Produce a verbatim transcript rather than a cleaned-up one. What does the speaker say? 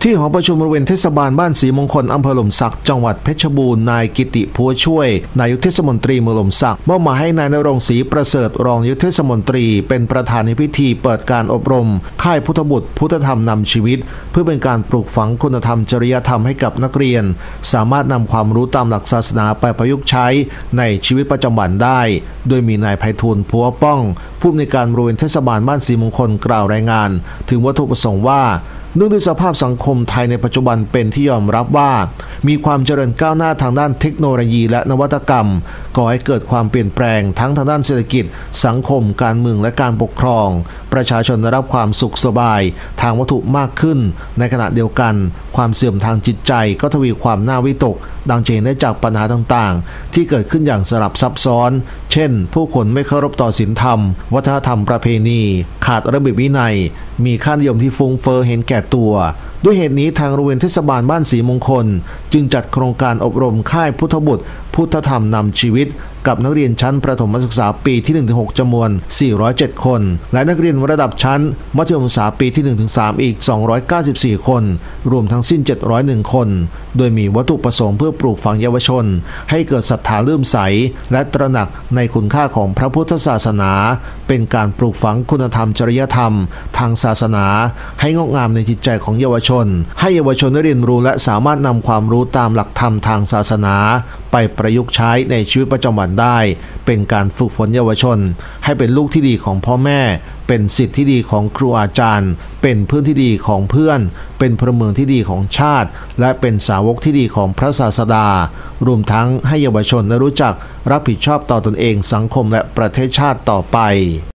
ที่หอประชุมบริเวณเทศบาลบ้านศรีมงคลอำเภอหล่มสักจังหวัดเพชรบูรณ์นายกิติพัวช่วยนายกเทศมนตรีเมืองหล่มสักมอบหมายให้นายณรงค์ศรีประเสริฐรองนายกเทศมนตรีเป็นประธานในพิธีเปิดการอบรมค่ายพุทธบุตรพุทธธรรมนำชีวิตเพื่อเป็นการปลูกฝังคุณธรรมจริยธรรมให้กับนักเรียนสามารถนำความรู้ตามหลักศาสนาไปประยุกต์ใช้ในชีวิตประจำวันได้โดยมีนายไพฑูรย์พัวป้องผู้อำนวยการบริเวณเทศบาลบ้านศรีมงคลกล่าวรายงานถึงวัตถุประสงค์ว่าเนื่องด้วยสภาพสังคมไทยในปัจจุบันเป็นที่ยอมรับว่ามีความเจริญก้าวหน้าทางด้านเทคโนโลยีและนวัตกรรมก่อให้เกิดความเปลี่ยนแปลงทั้งทางด้านเศรษฐกิจสังคมการเมืองและการปกครองประชาชนได้รับความสุขสบายทางวัตถุมากขึ้นในขณะเดียวกันความเสื่อมทางจิตใจก็ทวีความน่าวิตกดังเจนได้จากปัญหาต่างๆที่เกิดขึ้นอย่างสลับซับซ้อนเช่นผู้คนไม่เคารพต่อศีลธรรมวัฒนธรรมประเพณีขาดระเบียบวินัยมีค่านิยมที่ฟุ้งเฟ้อเห็นแก่ตัวด้วยเหตุนี้ทางโรงเรียนเทศบาลบ้านศรีมงคลจึงจัดโครงการอบรมค่ายพุทธบุตรพุทธธรรมนำชีวิตกับนักเรียนชั้นประถมศึกษาปีที่ หนึ่งถึงหก จำนวน สี่ร้อยเจ็ด คนและนักเรียนระดับชั้นมัธยมศึกษาปีที่ หนึ่งถึงสาม อีก สองร้อยเก้าสิบสี่ คนรวมทั้งสิ้น เจ็ดร้อยเอ็ด คนโดยมีวัตถุประสงค์เพื่อปลูกฝังเยาวชนให้เกิดศรัทธาเลื่อมใสและตระหนักในคุณค่าของพระพุทธศาสนาเป็นการปลูกฝังคุณธรรมจริยธรรมทางศาสนาให้งอกงามในจิตใจของเยาวชนให้เยาวชนได้เรียนรู้และสามารถนำความรู้ตามหลักธรรมทางศาสนาไปประยุกต์ใช้ในชีวิตประจำวันได้เป็นการฝึกฝนเยาวชนให้เป็นลูกที่ดีของพ่อแม่เป็นศิษย์ที่ดีของครูอาจารย์เป็นเพื่อนที่ดีของเพื่อนเป็นพลเมืองที่ดีของชาติและเป็นสาวกที่ดีของพระศาสดารวมทั้งให้เยาวชนได้รู้จักรับผิดชอบต่อตนเองสังคมและประเทศชาติต่อไป